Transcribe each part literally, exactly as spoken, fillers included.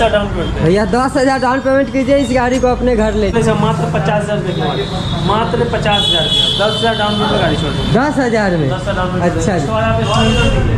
हजार down payment भैया दस हजार डाउन पेमेंट कीजिए, इस गाड़ी को अपने घर ले मात्र पचास हजार रुपये मात्र पचास हजार दस हजार डाउन पेमेंट गाड़ी छोड़ दस हजार में। अच्छा जी,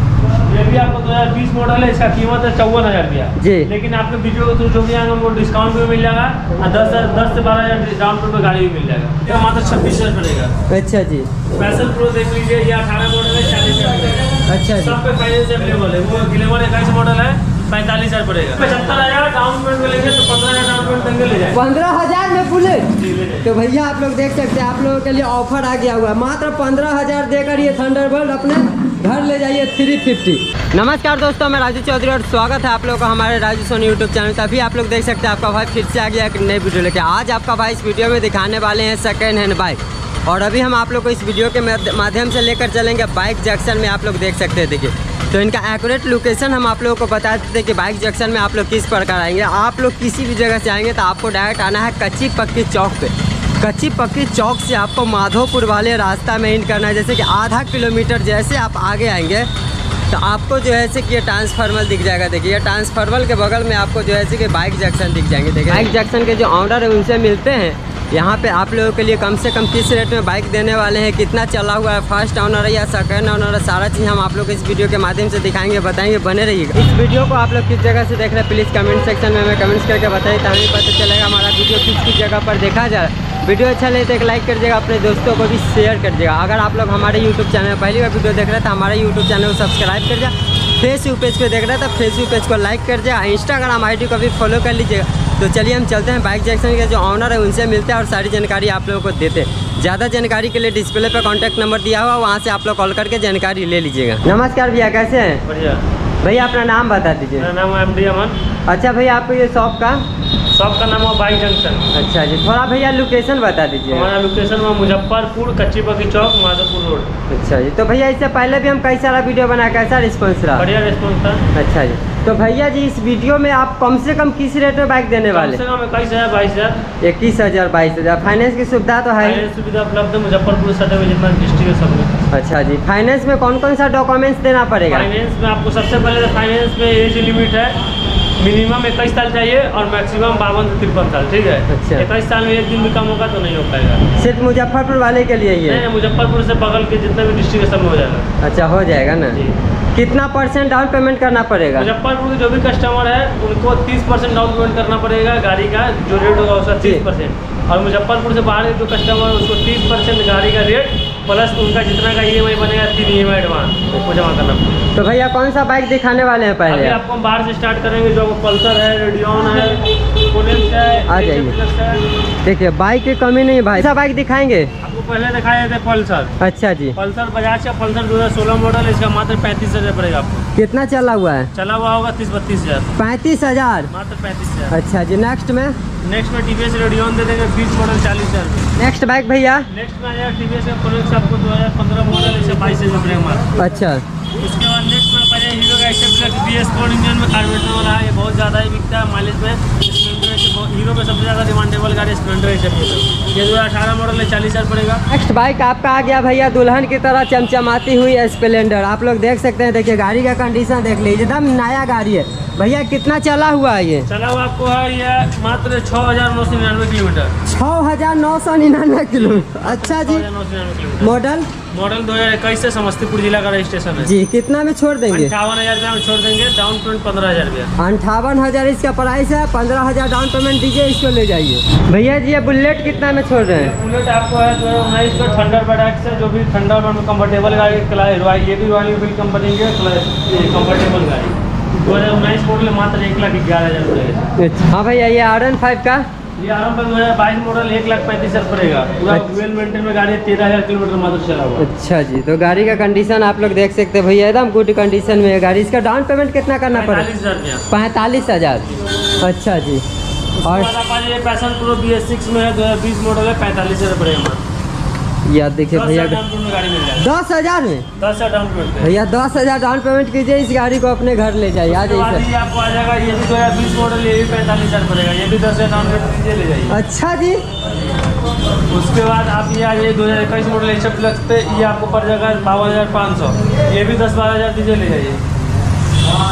ये भी आपको दो हजार बीस मॉडल है, इसका कीमत है चौवन हजार रुपया जी। लेकिन आपके वीडियो के थ्रू जो भी आएंगे उनको डिस्काउंट भी मिल जाएगा और दस हजार दस से बारह हजार डाउन पेमेंट गाड़ी भी मिल जाएगा। मात्र छब्बीस हजार पड़ेगा। अच्छा जी, पैशन प्रो देख लीजिए, ये अठारह मॉडल है, चालीस हजार पड़ेगा। अच्छा जी, सब पे फाइनेंस अवेलेबल है। वो ग्लैमर इक्कीस मॉडल है, पैंतालीस हजार पड़ेगा। पचहत्तर हजार डाउन पेमेंट मिलेंगे तो पंद्रह हजार डाउन पेमेंट देंगे ले जाए। पंद्रह हजार में बुलेट। तो भैया आप लोग देख सकते हैं, आप लोगों के लिए ऑफर आ गया हुआ है, मात्र पंद्रह हजार देकर ये थंडरबर्ड अपने घर ले जाइए थ्री फिफ्टी। नमस्कार दोस्तों, मैं राजू चौधरी और स्वागत है आप लोगों का हमारे राजू सोनी यूट्यूब चैनल। तभी आप लोग देख सकते हैं आपका भाई फिर से आ गया एक नई वीडियो लेके। आज आपका भाई इस वीडियो में दिखाने वाले हैं सेकेंड हैंड बाइक, और अभी हम आप लोग को इस वीडियो के माध्यम से लेकर चलेंगे बाइक जंक्शन में। आप लोग देख सकते हैं, देखिए तो इनका एक्यूरेट लोकेशन हम आप लोगों को बता देते हैं कि बाइक जंक्शन में आप लोग किस प्रकार आएंगे। आप लोग किसी भी जगह से आएंगे तो आपको डायरेक्ट आना है कच्ची पक्की चौक पे। कच्ची पक्की चौक से आपको माधोपुर वाले रास्ता में इन करना है। जैसे कि आधा किलोमीटर जैसे आप आगे आएंगे तो आपको जो है कि ये ट्रांसफार्मर दिख जाएगा। देखिए ट्रांसफार्मर के बगल में आपको जो है कि बाइक जंक्शन दिख जाएंगे। देखिए बाइक जंक्शन के जो ऑनर है उनसे मिलते हैं। यहाँ पे आप लोगों के लिए कम से कम किस रेट में बाइक देने वाले हैं, कितना चला हुआ है, फर्स्ट ऑनर है या सेकंड ऑनर है, सारा चीज़ हम आप लोग इस वीडियो के माध्यम से दिखाएंगे, बताएंगे। बने रहिएगा। इस वीडियो को आप लोग किस जगह से देख रहे हैं प्लीज़ कमेंट सेक्शन में हमें कमेंट्स करके बताइए, तभी पता चलेगा हमारा वीडियो किस किस जगह पर देखा जा रहा है। वीडियो अच्छा लगे तो एक लाइक कर दीजिएगा, अपने दोस्तों को भी शेयर कर दीजिएगा। अगर आप लोग हमारे यूट्यूब चैनल में पहली बार वीडियो देख रहे हैं तो हमारे यूट्यूब चैनल को सब्सक्राइब कर दीजिएगा। फेसबुक पेज को देख रहे हैं तो फेसबुक पेज को लाइक कर दीजिएगा, इंस्टाग्राम आई डी को भी फॉलो कर लीजिएगा। तो चलिए हम चलते हैं बाइक जंक्शन के जो ऑनर है उनसे मिलते हैं और सारी जानकारी आप लोगों को देते हैं। ज़्यादा जानकारी के लिए डिस्प्ले पे कॉन्टैक्ट नंबर दिया हुआ, वहाँ से आप लोग कॉल करके जानकारी ले लीजिएगा। नमस्कार भैया, कैसे हैं? बढ़िया भैया अपना नाम बता दीजिए। मेरा नाम है एम डी अमन। अच्छा भैया, आपको ये शॉप का शॉप का नाम है बाइक जंक्शन। अच्छा जी, थोड़ा भैया लोकेशन बता दीजिए। हमारा लोकेशन है मुजफ्फरपुर, कच्ची पक्की चौक, माधोपुर रोड। अच्छा जी, तो भैया इससे पहले भी हम कई सारा वीडियो बनाया, कैसा रिस्पॉन्स रहा? बढ़िया रिस्पॉन्स था। अच्छा जी, तो भैया जी इस वीडियो में आप कम से कम किस रेट में बाइक देने वाले? कम से कम इक्कीस हजार बाईस हजार इक्कीस हजार बाईस हजार फाइनेंस की सुविधा तो है? सुविधा उपलब्ध है मुजफ्फरपुर सदर में, जितना डिस्ट्रिक्ट है सब में। अच्छा जी, फाइनेंस में कौन कौन सा डॉक्यूमेंट्स देना पड़ेगा? फाइनेंस में आपको सबसे पहले फाइनेंस में एज लिमिट है, मिनिमम इक्कीस साल चाहिए और मैक्सिमम बावन से तिरपन साल। ठीक है। अच्छा, इक्कीस साल में एक दिन भी कम होगा तो नहीं हो पाएगा। सिर्फ मुजफ्फरपुर वाले के लिए ही है? नहीं, मुजफ्फरपुर से बगल के जितने भी डिस्ट्रिक्ट है सब में हो जाएगा। अच्छा, हो जाएगा ना। कितना परसेंट डाउन पेमेंट करना पड़ेगा? मुजफ्फरपुर के जो भी कस्टमर है उनको तीस परसेंट डाउन पेमेंट करना पड़ेगा। गाड़ी का जो रेट होगा उसका तीस परसेंट, और मुजफ्फरपुर से बाहर के जो कस्टमर है उसको तीस परसेंट गाड़ी का रेट प्लस उनका जितना का ई एम आई बनेगा तीन ई एम आई एडवांस वो जमा करना पड़ेगा। तो भैया कौन सा बाइक दिखाने वाले हैं पहले? अभी आपको हम बाहर से स्टार्ट करेंगे। जो पल्सर है, रेडियन है, पोलेक्स है, आ जाइए। देखिए बाइक की कमी नहीं भाई, सा बाइक दिखाएंगे। आपको पहले दिखाए थे पल्सर। अच्छा जी, पल्सर बजाज का पल्सर दो हजार सोलह मॉडल, इसका मात्र पैंतीस हजार पड़ेगा आपको। कितना चला हुआ है? चला हुआ होगा तीस बत्तीस हजार पैंतीस हजार मात्र पैंतीस हजार। अच्छा जी, नेक्स्ट में नेक्स्ट में टीवीएस रेडियन दे देंगे बीस मॉडल चालीस हजार। नेक्स्ट बाइक भैया? नेक्स्ट में आएगा टीवीएस का पोलेक्स, आपको दो हजार पंद्रह मॉडल, इसे बाईस हजार पड़ेगा मात्र। अच्छा, उसके बाद नेक्स्ट में पहले हीरो का except B S four engine में कार्बोरेटर वाला है, ये बहुत ज़्यादा ही बिकता है माइलेज में। स्प्लेंडर हीरो में सबसे ज़्यादा डिमांडेबल गाड़ी स्प्लेंडर एक्सेप्ट, ये दो हज़ार अठारह मॉडल है, चालीस हज़ार पड़ेगा। नेक्स्ट बाइक आपका आ गया भैया दुल्हन की तरह चमचमाती हुई स्प्लेंडर। आप लोग देख सकते हैं, देखिए गाड़ी का कंडीशन देख लीजिए, एकदम नया गाड़ी है। भैया कितना चला हुआ है ये? चला हुआ आपको है ये मात्र छः हज़ार नौ सौ निन्यानवे किलोमीटर। छः हज़ार नौ सौ निन्यानवे किलोमीटर अच्छा जी। मॉडल मॉडल दो हज़ार इक्कीस से समस्तीपुर जिला का रजिस्ट्रेशन है जी। कितना में छोड़ देंगे? अट्ठावन हज़ार रुपये में छोड़ देंगे, डाउन पेमेंट पंद्रह हज़ार रुपया। अंठावन हज़ार इसका प्राइस है, पंद्रह हज़ार डाउन पेमेंट दीजिए, इसको ले जाइए। भैया जी ये बुलेट कितना में छोड़ रहे हैं? बुलेट आपको है दो हज़ार उन्नीस का थंडरबर्ड एक्स है, जो भी थंडरबर्ड में कम्फर्टेबल गाड़ी, ये भी रॉयल एनफील्ड कंपनी की कम्फर्टेबल गाड़ी, दो हज़ार उन्नीस मॉडल मात्र एक लाख ग्यारह हज़ार पड़ेगा। हाँ भैया ये आर एन फाइव का? ये आराम पर दो हज़ार बाईस मॉडल एक लाख पैंतीस हज़ार पड़ेगा। पूरा वेल मेंटेन में गाड़ी, तेरह हज़ार किलोमीटर मात्र चला हुआ। अच्छा जी, तो गाड़ी का कंडीशन आप लोग देख सकते हैं भैया, एकदम गुड कंडीशन में है गाड़ी। इसका डाउन पेमेंट कितना करना पड़ेगा? पैंतालीस हज़ार अच्छा जी। और ये Passion Pro B S six में है, दो हज़ार बीस मॉडल है, पैंतालीस हज़ार पड़ेगा। यार देखिए भैया दस हजार में दस हजार डाउन पेमेंट भैया दस हजार डाउन पेमेंट कीजिए, इस गाड़ी को अपने घर ले जाइए। आ जाइए आपको आ जाएगा। ये भी दो हज़ार बीस मॉडल, ये भी पैंतालीस हज़ार पड़ेगा, ये भी दस हजार डाउन पेमेंट कीजिए ले जाइए। अच्छा जी। उसके बाद आप ये आ जाइए दो हज़ार इक्कीस मॉडल एच एफ प्लस पे, ये आपको पड़ जाएगा बावन हज़ार पाँच सौ, ये भी दस बारह हज़ार दीजिए ले जाइए।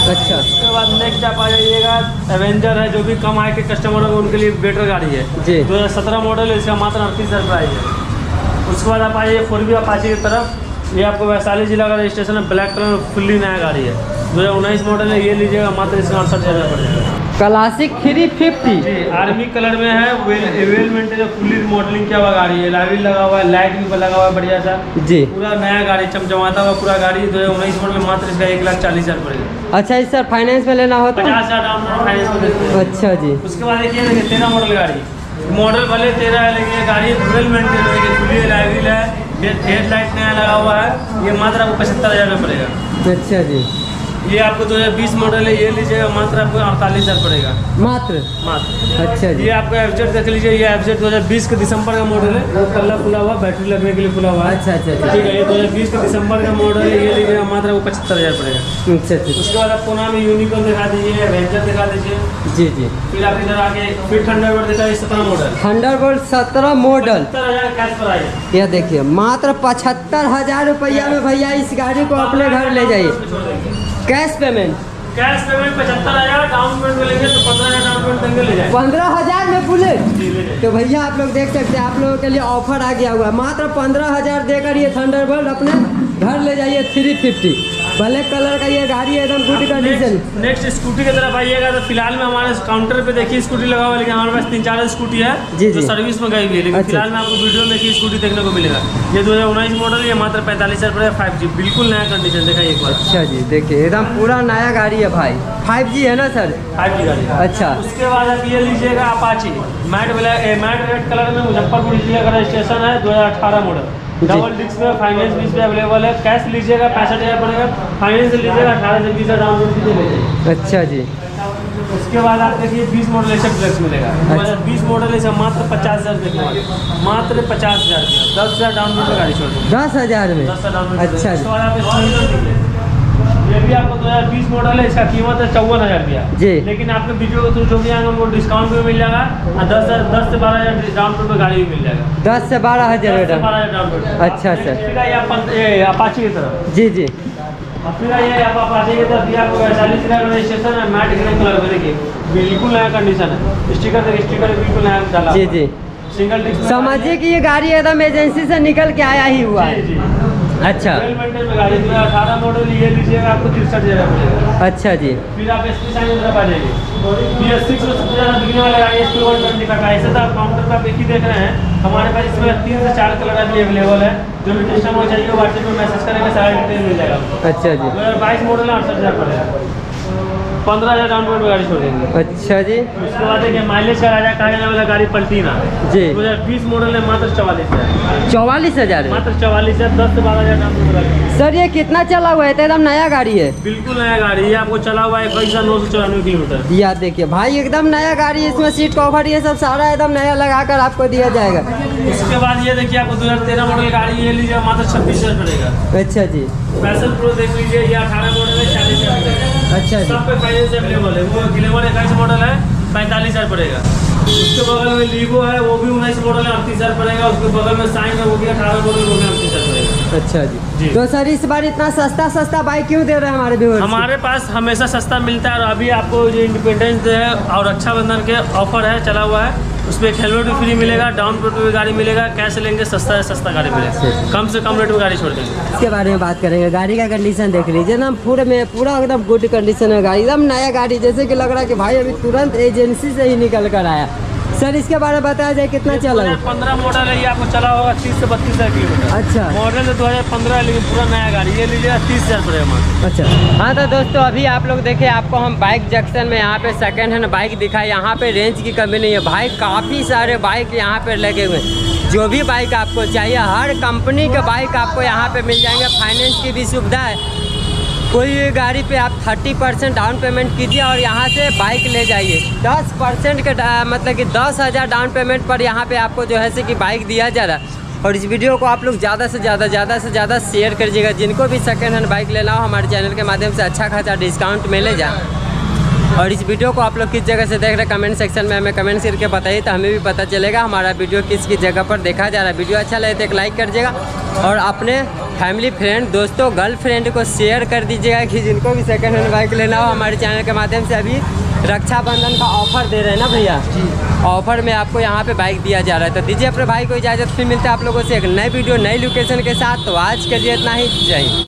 अच्छा, उसके बाद नेक्स्ट आप आ जाइएगा एवेंजर है, जो भी कम आय के कस्टमर होंगे उनके लिए बेटर गाड़ी है जी। दो हज़ार सत्रह मॉडल है, इसका मात्र अड़तीस हज़ार प्राइस है। उसके बाद आप आइए फोर बी अपाची की तरफ, ये आपको वैशाली जिला का रजिस्ट्रेशन है, ब्लैक कलर में फुल्ली नया गाड़ी है, दो हज़ार उन्नीस मॉडल है, ये लीजिएगा मात्र इसका अड़सठ हज़ार पड़ जाएगा। क्लासिक थ्री फिफ्टी जी, आर्मी कलर में है, well well maintain fully modelling किया हुआ गाड़ी है, लाइट लगा हुआ है, लाइट भी लगा हुआ है बढ़िया सा जी। पूरा नया गाड़ी चमचमाता हुआ पूरा गाड़ी, दो हज़ार उन्नीस मॉडल मात्र इसका एक लाख चालीस हज़ार पड़ेगा। अच्छा, इस सर फाइनेंस में लेना होता है? पचास हज़ार डाउन पेमेंट फाइनेंस में देते हैं। अच्छा जी। उसके बाद देखिए देखिए तेरह मॉडल गाड़ी, मॉडल भले तेरह है लेकिन ये गाड़ी वेल मेंटेन है, देखिए फुल्ली लाइट है, हेड लाइट नया लगा हुआ है, ये मात्र आपको पचहत्तर हज़ार में पड़ेगा। अच्छा जी। ये आपको दो हज़ार बीस मॉडल है, ये लीजिएगा मात्र आपको अड़तालीस हज़ार पड़ेगा मात्र मात्र। अच्छा जी। ये आपका एफजेड देख लीजिए, ये एफजेड दो हज़ार बीस के दिसंबर का मॉडल है, वो कल्ला खुला हुआ, बैटरी लगने के लिए खुला हुआ है। अच्छा अच्छा अच्छा ठीक है, ये दो हज़ार बीस के दिसंबर का मॉडल है, ये लीजिएगा मात्र वो पचहत्तर हज़ार पड़ेगा। अच्छा अच्छा उसके बाद आपको नाम यूनिकॉर्न दिखा दीजिए, एवेंजर दिखा दीजिए, जी जी। फिर आप इधर आके फिर थंडरबर्ड दिखा दीजिए सत्रह मॉडल, थंडरबोल्ट सत्रह मॉडल, सत्तर हज़ार कैश प्राइस। ये देखिए मात्र पचहत्तर हजार रुपया में भैया इस गाड़ी को अपने घर ले जाइए। कैश पेमेंट, कैश पेमेंट पचहत्तर हज़ार, डाउन पेमेंट लेंगे तो पंद्रह हज़ार डाउन पेमेंट देंगे, ले जाए पंद्रह हजार में बुलेट। जी, ले जाइए। तो भैया आप लोग देख सकते हैं, आप लोगों के लिए ऑफर आ गया हुआ है, मात्र पंद्रह हजार देकर ये थंडरबोल्ट अपने घर ले जाइए थ्री फिफ्टी। ब्लैक कलर का ये गाड़ी है, एकदम गुड कंडीशन। नेक्स्ट स्कूटी की तरफ आइएगा तो फिलहाल में हमारे काउंटर पे देखिए स्कूटी लगा हुआ है, लेकिन हमारे पास तीन चार स्कूटी है जी, जो जी। सर्विस में गई हुई है, लेकिन अच्छा। फिलहाल में आपको वीडियो में की स्कूटी देखने को मिलेगा। ये दो हज़ार उन्नीस मॉडल, ये मात्र पैंतालीस हज़ार पड़ेगा, फाइव जी बिल्कुल नया कंडीशन देखा एक बार। अच्छा जी, देखिए एकदम पूरा नया गाड़ी है भाई, फाइव जी है ना सर? फाइव जी गाड़ी। अच्छा। उसके बाद आप ये लीजिएगा Apache matte black matte red colour में, मुजफ्फरपुर जिले का रजिस्ट्रेशन है, दो हज़ार अठारह मॉडल, डबल डिस्क में, फाइनेंस भी इस पे अवेलेबल है। कैश लीजिएगा पैंसठ हज़ार पड़ेगा, फाइनेंस लीजिएगा अठारह से बीस हज़ार डाउन पेमेंट ले लीजिए। अच्छा जी। उसके बाद आप देखिए बीस मॉडल ऐसा फ्लेक्स मिलेगा, दो हज़ार बीस मॉडल ऐसा मात्र पचास हज़ार देखिए, मात्र पचास हज़ार दस हज़ार डाउन पेमेंट गाड़ी छोड़ देंगे, दस हजार में? दस हज़ार डाउन पेमेंट। अच्छा उसके बाद आप स्प्लेंडर देखिए, ये भी आपको दो हज़ार बीस मॉडल है, इसका कीमत है चौवन हज़ार रुपया जी। लेकिन आपके वीडियो के थ्रू जो भी आएंगे उनको डिस्काउंट भी मिल जाएगा और दस हज़ार दस से बारह हज़ार डाउन पेमेंट गाड़ी भी मिल जाएगा, दस से बारह हजार दस से बेटा। बारह हज़ार डाउन पेमेंट। अच्छा सर। फिर आइए आप ये अपाची की तरफ, जी जी। और फिर आइए आप अपाची की तरफ, ये आपको वैशाली जिला का रजिस्ट्रेशन है, मैट ग्रीन कलर में, देखिए बिल्कुल नया कंडीशन है, स्टिकर देखिए, स्टिकर बिल्कुल नया डाला जी जी। सिंगल डिस्क में समझिए कि ये गाड़ी एकदम एजेंसी से निकल के आया ही हुआ है। जी, जी। अच्छा वेल मेंटेन में गाड़ी, दो हज़ार अठारह मॉडल, ये लीजिएगा आपको तिरसठ हज़ार पड़ेगा। अच्छा जी। फिर आप एस पी साइन तरफ आ जाइए, बी एस सिक्स में सबसे ज़्यादा बिकने वाला गाड़ी एस पी वन ट्वेंटी का है। ऐसे तो आप काउंटर पर आप एक ही देख रहे हैं, हमारे पास इसमें तीन से चार कलर अभी अवेलेबल है, जो भी कस्टमर चाहिए व्हाट्सएप में मैसेज करेंगे, सारा डिटेल मिल जाएगा आपको। अच्छा जी। दो हज़ार बाईस मॉडल है, अड़सठ हज़ार पड़ेगा, पंद्रह हज़ार डाउन पेमेंट में गाड़ी छोड़ देंगे। अच्छा जी। उसके बाद देखिए माइलेज का राजा कहा जाने वाला गाड़ी पल्टीना जी। दो हज़ार बीस मॉडल है, मात्र चौवालीस हज़ार चौवालीस हजार मात्र चौवालीस हज़ार दस से बारह हज़ार डाउन पेमेंट लगेगा। सर ये कितना चला हुआ है? तो एकदम नया गाड़ी है, बिल्कुल नया गाड़ी है, आपको चला हुआ है इक्कीस हज़ार नौ सौ चौरानवे किलोमीटर। या देखिए भाई एकदम नया गाड़ी है, इसमें सीट कवर ये सब सारा एकदम नया लगा कर आपको दिया जाएगा। उसके बाद ये देखिए आपको दो हज़ार तेरह मॉडल गाड़ी ये लीजिए, मात्र छब्बीस हज़ार पड़ेगा। अच्छा जी। पैशन प्रो देख लीजिए, ये अठारह मॉडल है, चालीस हज़ार पड़ेगा। अच्छा जी। सब पे फाइनेंस अवेलेबल है, वो ग्लेमर इक्कीस मॉडल है, पैंतालीस हज़ार पड़ेगा। उसके बगल में लीवो है, वो भी उन्नीस मॉडल है, अड़तीस हज़ार पड़ेगा। उसके बगल में साइन है, वो भी अठारह मॉडल, वो भी अड़तीस हज़ार पड़ेगा। अच्छा जी। जी। तो सर इस बार इतना सस्ता सस्ता बाइक क्यों दे रहे हैं हमारे व्यूअर्स? हमारे पास हमेशा सस्ता मिलता है, और अभी आपको जो इंडिपेंडेंस डे है और रक्षाबंधन के ऑफर है चला हुआ है, उसमें एक हेलमेट भी फ्री मिलेगा, डाउन पेमेंट भी गाड़ी मिलेगा, कैश लेंगे सस्ता है, सस्ता गाड़ी मिलेगा, कम से कम रेट में गाड़ी छोड़ देंगे। इसके बारे में बात करेंगे, गाड़ी का कंडीशन देख लीजिए ना, पूरे में पूरा एकदम गुड कंडीशन है गाड़ी, एकदम नया गाड़ी, जैसे कि लग रहा है कि भाई अभी तुरंत एजेंसी से ही निकल कर आया। सर इसके बारे में बताया जाए कितना चला है? पंद्रह मॉडल है, ये आपको चला होगा तीस से बत्तीस हज़ार किलोमीटर। अच्छा। मॉडल है दो हज़ार पंद्रह है, लेकिन पूरा नया गाड़ी, ये लीजिएगा तीस हज़ार पड़ेगा मात्र। अच्छा। हाँ तो दोस्तों अभी आप लोग देखे, आपको हम बाइक जंक्शन में यहाँ पे सेकंड हैंड बाइक दिखाए, यहाँ पे रेंज की कमी नहीं है भाई, काफ़ी सारे बाइक यहाँ पे लगे हुए हैं। जो भी बाइक आपको चाहिए, हर कंपनी के बाइक आपको यहाँ पे मिल जाएंगे, फाइनेंस की भी सुविधा है। कोई गाड़ी पे आप तीस परसेंट डाउन पेमेंट कीजिए और यहाँ से बाइक ले जाइए, दस परसेंट के मतलब कि दस हज़ार डाउन पेमेंट पर यहाँ पे आपको जो है से कि बाइक दिया जा रहा है। और इस वीडियो को आप लोग ज़्यादा से ज़्यादा ज़्यादा से ज़्यादा शेयर करिएगा, जिनको भी सेकंड हैंड बाइक लेना हो हमारे चैनल के माध्यम से अच्छा खासा डिस्काउंट मिले जा। और इस वीडियो को आप लोग किस जगह से देख रहे हैं कमेंट सेक्शन में हमें कमेंट करके बताइए, तो हमें भी पता चलेगा हमारा वीडियो किस किस जगह पर देखा जा रहा है। वीडियो अच्छा लगे तो एक लाइक कर दीजिएगा और अपने फैमिली फ्रेंड दोस्तों गर्लफ्रेंड को शेयर कर दीजिएगा कि जिनको भी सेकंड हैंड बाइक लेना हो। हमारे चैनल के माध्यम से अभी रक्षाबंधन का ऑफर दे रहे हैं ना भैया, ऑफर में आपको यहाँ पे बाइक दिया जा रहा है। तो दीजिए अपने भाई को इजाज़त, फिर मिलते हैं आप लोगों से एक नई वीडियो नई लोकेशन के साथ। तो आज के लिए इतना ही, जय हिंद।